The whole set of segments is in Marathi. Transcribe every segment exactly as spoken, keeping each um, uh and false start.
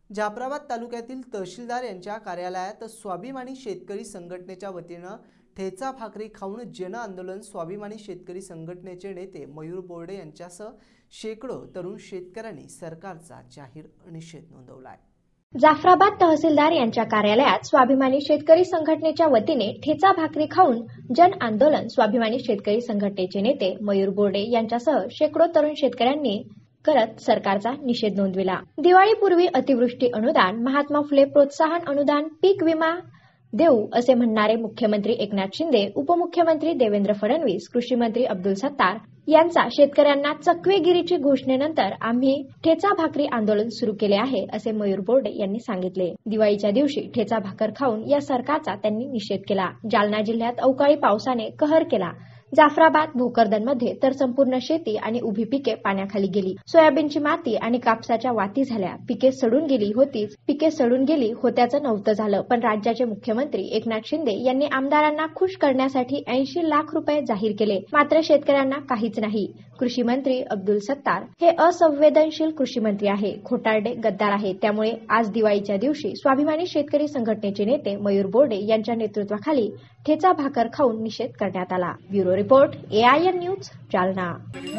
जाफराबाद तालुक्यातील तहसीलदार यांच्या कार्यालयात स्वाभिमानी शेतकरी संघटनेच्या वतीने ठेचा भाकरी खाऊन जन आंदोलन स्वाभिमानी शेतकरी संघटनेचे नेते मयूर बोर्डे यांच्यासह शेकडो तरुण शेतकऱ्यांनी सरकारचा जाहीर निषेध नोंदवला आहे। जाफराबाद तहसीलदार यांच्या कार्यालयात स्वाभिमानी शेतकरी संघटनेच्या वतीने ठेचा भाकरी खाऊन जन आंदोलन स्वाभिमानी शेतकरी संघटनेचे नेते मयूर बोर्डे यांच्यासह शेकडो तरुण शेतकऱ्यांनी करत सरकारचा निषेध नोंदविला। दिवाळीपूर्वी अतिवृष्टी अनुदान, महात्मा फुले प्रोत्साहन अनुदान, पीक विमा देऊ असे म्हणणारे मुख्यमंत्री एकनाथ शिंदे, उपमुख्यमंत्री देवेंद्र फडणवीस, कृषी मंत्री अब्दुल सत्तार यांचा शेतकऱ्यांना चकवेगिरीची घोषणेनंतर आम्ही ठेचा भाकरी आंदोलन सुरू केले आहे असे मयूर बोर्डे यांनी सांगितले। दिवाळीच्या दिवशी ठेचा भाकर खाऊन या सरकारचा त्यांनी निषेध केला। जालना जिल्ह्यात अवकाळी पावसाने कहर केला। जाफराबाद भोकरदनमध्ये तर संपूर्ण शेती आणि उभी पिके पाण्याखाली गेली। सोयाबीनची माती आणि कापसाच्या वाती झाल्या। पिके सडून गेली होतीच पिके सडून गेली होत्याचं नव्हतं झालं। पण राज्याचे मुख्यमंत्री एकनाथ शिंदे यांनी आमदारांना खुश करण्यासाठी ऐंशी लाख रुपये जाहीर केले, मात्र शेतकऱ्यांना काहीच नाही। कृषी मंत्री अब्दुल सत्तार हे असंवेदनशील कृषी मंत्री आहे, खोटारडे गद्दार आहे। त्यामुळे आज दिवाळीच्या दिवशी स्वाभिमानी शेतकरी संघटनेचे नेते मयूर बोर्डे यांच्या नेतृत्वाखाली ठेचा भाकर खाऊन निषेध करण्यात आला। Bureau report, A I N news, Jalna.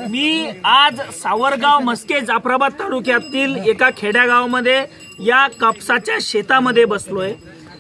मी आज सावरगाव मस्के जाफराबाद तालुक्यातील एका खेड्यागावामध्ये या कापसाच्या शेतामध्ये बसलोय।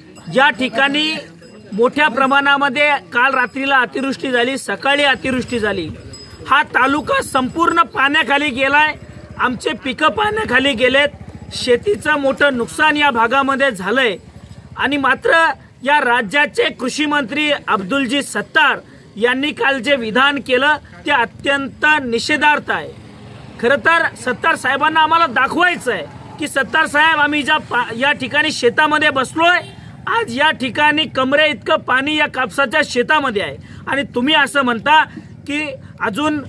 या ठिकाणी मोठ्या प्रमाणामध्ये काल रात्रीला अतिवृष्टी झाली, सकाळी अतिवृष्टी झाली। हा तालुका संपूर्ण पाण्याखाली गेलाय। आमचे पिकं पाण्याखाली गेलेत। शेतीचं मोठं नुकसान या भागामध्ये झालंय आणि मात्र या राज्याचे कृषी मंत्री अब्दुलजी सत्तार यांनी काल जे विधान केलं ते अत्यंत निषेधार्थ आहे। खरं तर सत्तार साहेबांना आम्हाला दाखवायचं आहे की सत्तार साहेब, आम्ही ज्या या ठिकाणी शेतामध्ये बसलोय, आज या ठिकाणी कमरे इतकं पाणी या कापसाच्या शेतामध्ये आहे आणि तुम्ही असं म्हणता की अजून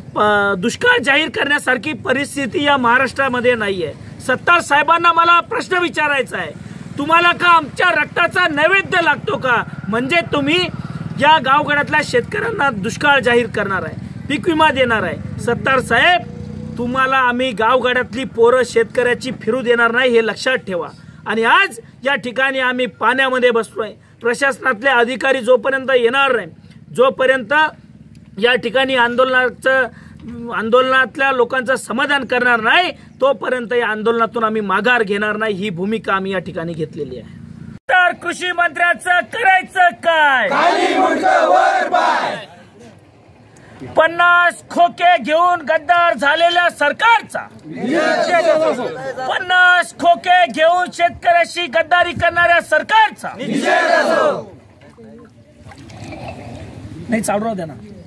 दुष्काळ जाहीर करण्यासारखी परिस्थिती या महाराष्ट्रामध्ये नाहीये। सत्तार साहेबांना मला प्रश्न विचारायचा आहे, तुम्हाला का आमच्या रक्ताचा नैवेद्य लागतो का? म्हणजे तुम्ही या गावगड्यातल्या शेतकऱ्यांना दुष्काळ जाहीर करणार आहे, पीक विमा देणार आहे। सत्तार साहेब, तुम्हाला आम्ही गावगड्यातली पोरं शेतकऱ्याची फिरू देणार नाही, हे लक्षात ठेवा। आणि आज या ठिकाणी आम्ही पाण्यामध्ये बसलोय। प्रशासनातले अधिकारी जोपर्यंत येणार नाही, जोपर्यंत या ठिकाणी आंदोलनाचं आंदोलनातल्या लोकांचं समाधान करणार नाही, तोपर्यंत या आंदोलनातून आम्ही माघार घेणार नाही, ही भूमिका आम्ही या ठिकाणी घेतलेली आहे। तर कृषी मंत्र्याचं करायचं काय? पन्नास खोके घेऊन गद्दार झालेल्या सरकारचा, पन्नास खोके घेऊन शेतकऱ्याशी गद्दारी करणाऱ्या सरकारचा नाही चालू राहू द्या ना।